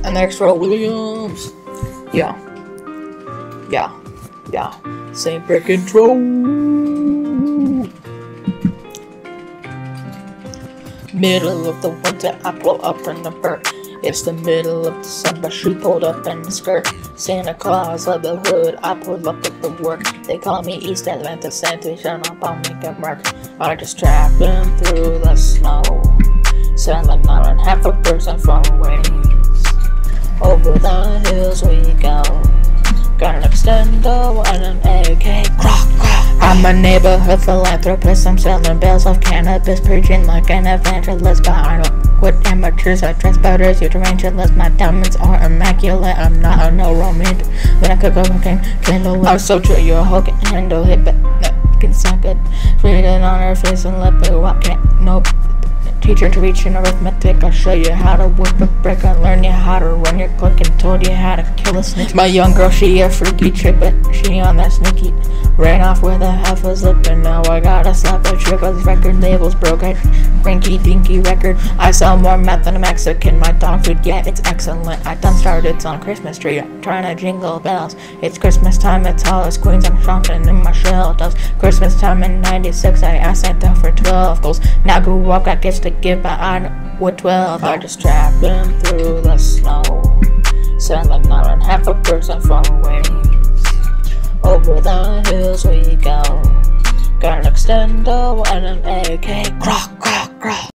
And next for Williams. Yeah. St. Brick intro. Middle of the winter, I blow up in the bird. It's the middle of December, she pulled up in the skirt. Santa Claus of the hood, I pulled up at the work. They call me East Atlanta Santa, shut up, I'll make it work. I just trapping through the snow, selling out on half a person far away. Over the hills we go, got an extendo and an AK. I'm a neighborhood philanthropist, I'm selling bales of cannabis, preaching like an evangelist. But I don't quit amateurs, I dress better as you tarantulas. My diamonds are immaculate, I'm not a no romantic. When I cook up a candle, I'll so true your whole can handle it, but can suck it. Read it on her face and let me walk it. Nope. Teacher to reach in arithmetic, I'll show you how to whip a brick. I'll learn you how to run your click and told you how to kill a snitch. My young girl, she a freaky chick, but she on that sneaky. Ran off with a half a slip and now I gotta slap a trick. This record label's broke, rinky dinky record. I sell more meth than a Mexican. My dog food, yeah, it's excellent. I done started on Christmas tree, I'm trying to jingle bells. It's Christmas time, it's all us queens, I'm shopping in my shelters. Christmas time in 96, I asked Santa for 12 goals. Now grew up, got gifts to give, but I don't with 12. I just trapping through the snow, selling out on half a person far away. Over the hills we go, got an extendo and an AK.